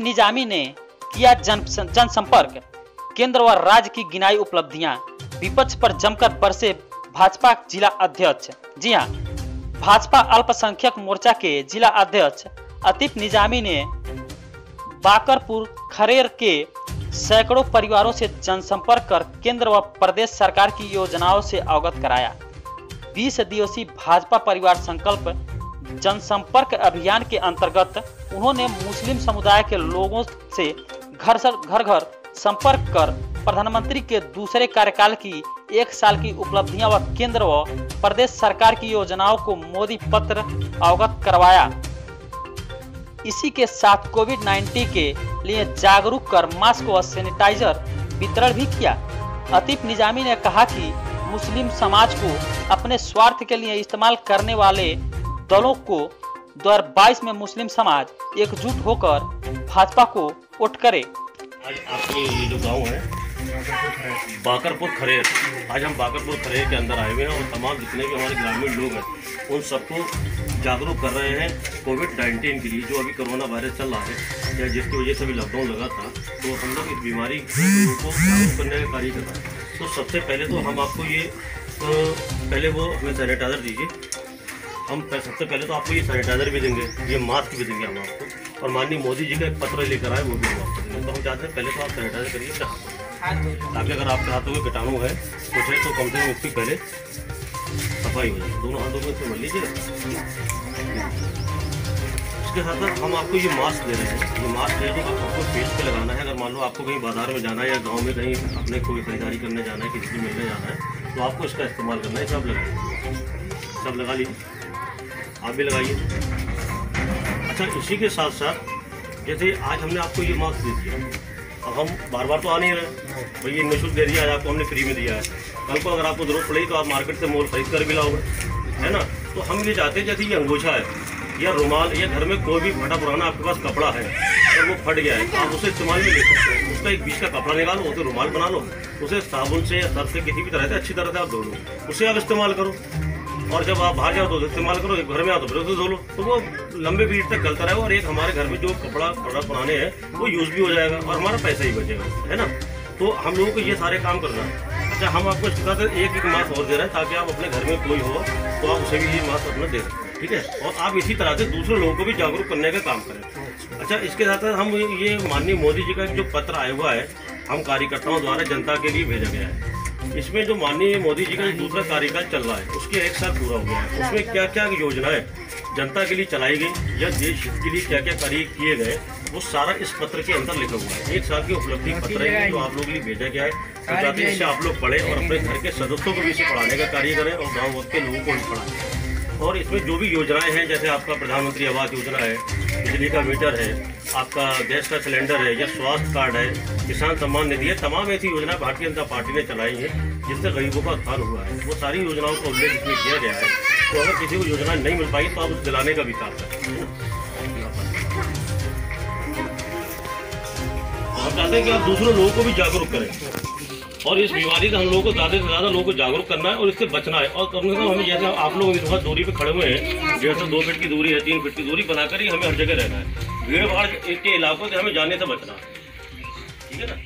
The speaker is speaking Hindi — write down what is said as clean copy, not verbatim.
निजामी ने किया जनसंपर्क, केंद्र व राज्य की गिनाई उपलब्धियां, विपक्ष पर जमकर बरसे भाजपा जिला अध्यक्ष। जी हां, भाजपा अल्पसंख्यक मोर्चा के जिला अध्यक्ष आतिफ निजामी ने बाकरपुर खरेर के सैकड़ों परिवारों से जनसंपर्क कर केंद्र व प्रदेश सरकार की योजनाओं से अवगत कराया। 20 दिवसीय भाजपा परिवार संकल्प जनसंपर्क अभियान के अंतर्गत उन्होंने मुस्लिम समुदाय के लोगों से घर घर संपर्क कर प्रधानमंत्री के दूसरे कार्यकाल की 1 साल की उपलब्धियां व केंद्र व प्रदेश सरकार की योजनाओं को मोदी पत्र अवगत करवाया। इसी के साथ कोविड-19 के लिए जागरूक कर मास्क व सैनिटाइजर वितरण भी किया। आतिफ निजामी ने कहा कि मुस्लिम समाज को अपने स्वार्थ के लिए इस्तेमाल करने वाले दलों को 2022 में मुस्लिम समाज एकजुट होकर भाजपा को वोट करे। आज आपके ये जो गांव है बाकरपुर खरेर, आज हम बाकरपुर खरेर के अंदर आए हुए हैं और तमाम जितने भी हमारे ग्रामीण लोग हैं उन सबको जागरूक कर रहे हैं कोविड-19 के लिए, जो अभी कोरोना वायरस चल रहा है या जिसकी वजह से अभी लॉकडाउन लगा था। तो हम लोग इस बीमारी को जागरूक करने का कार्य कर रहे हैं। तो सबसे पहले तो हम आपको ये पहले वो हमें सैनिटाइज़र दीजिए। हम सबसे पहले तो आपको ये सैनिटाइज़र भी देंगे, ये मास्क भी देंगे हम आपको, और माननीय मोदी जी का एक पत्र लेकर आए वो भी हम आपको देंगे। तो हम चाहते हैं पहले तो आप सैनिटाइजर करिए ताकि अगर आपके हाथों में कीटाणु है कुछ है तो कम से कम उसकी पहले सफाई हो जाए। दोनों हाथों में इसको मल लीजिए। इसके साथ साथ हम आपको ये मास्क दे रहे हैं। ये मास्क है जो आपको फेस पे लगाना है। अगर मान लो आपको कहीं बाजार में जाना है या गाँव में कहीं अपने कोई खरीदारी करने जाना है, किसी से मिलने जाना है, तो आपको इसका इस्तेमाल करना है। सब लगाइए, सब लगा लीजिए, आप भी लगाइए। अच्छा, इसी के साथ साथ जैसे आज हमने आपको ये मास्क दे दिया, अब हम बार बार तो आ नहीं रहे भाई, ये निःशुल्क दे दिया, आज आपको हमने फ्री में दिया है। कल को अगर आपको जरूरत पड़ेगी तो आप मार्केट से मोल खरीद कर भी लाओगे, है ना। तो हम ये चाहते हैं जैसे ये अंगोछा है या रुमाल या घर में कोई भी फटा पुराना आपके पास कपड़ा है, अगर वो फट गया है तो आप उसे इस्तेमाल में ले सकते हैं। उसका एक बीच का कपड़ा निकालो, उसे रुमाल बना लो, उसे साबुन से या सर्फ से किसी भी तरह से अच्छी तरह से आप धो लो, उसे आप इस्तेमाल करो। और जब आप बाहर जाओ तो इस्तेमाल करो, घर में आओ तो फिर उसे धो लो, तो वो लंबे पीरियड तक चलता रहेगा। और एक हमारे घर में जो कपड़ा पुराने हैं वो यूज़ भी हो जाएगा और हमारा पैसा ही बचेगा, है ना। तो हम लोगों को ये सारे काम करना है। अच्छा, हम आपको इसके साथ एक मास्क और दे रहे हैं ताकि आप अपने घर में कोई हो तो आप उसे भी ये मास्क अपना दे सकते हैं, ठीक है। और आप इसी तरह से दूसरे लोगों को भी जागरूक करने का काम करें। अच्छा, इसके साथ साथ हम ये माननीय मोदी जी का जो पत्र आया हुआ है, हम कार्यकर्ताओं द्वारा जनता के लिए भेजा गया है। इसमें जो माननीय मोदी जी का दूसरा कार्यकाल चल रहा है उसके 1 साल पूरा हो गया है। उसमें क्या क्या योजनाएं जनता के लिए चलाई गई या देश के लिए क्या क्या कार्य किए गए, वो सारा इस पत्र के अंदर लिखा हुआ है। 1 साल की उपलब्धि पत्र है जो आप लोगों के लिए भेजा गया है। तो चाहते हैं इससे आप लोग पढ़ें और अपने घर के सदस्यों को भी इसे पढ़ाने का कार्य करें और गाँव के लोगों को भी पढ़ाएं। और इसमें जो भी योजनाएं हैं, जैसे आपका प्रधानमंत्री आवास योजना है, बिजली का मीटर है, आपका गैस का सिलेंडर है या स्वास्थ्य कार्ड है, किसान सम्मान निधि है, तमाम ऐसी योजनाएं भारतीय जनता पार्टी ने चलाई हैं जिससे गरीबों का उत्थान हुआ है। वो सारी योजनाओं का उल्लेख इसमें किया गया है। तो अगर किसी को योजना नहीं मिल पाई तो आप उसे दिलाने का भी काम करें। हम चाहते हैं कि आप दूसरे लोगों को भी जागरूक करें और इस बीमारी से हम लोगों को ज़्यादा से ज़्यादा लोगों को जागरूक करना है और इससे बचना है। और कम से कम हमें, जैसे आप लोग इस वक्त दूरी पे खड़े हुए हैं, जैसे 2 फीट की दूरी है, 3 फीट की दूरी बनाकर ही हमें हर जगह रहना है। भीड़ भाड़ के इलाकों से हमें जाने से बचना है, ठीक है ना।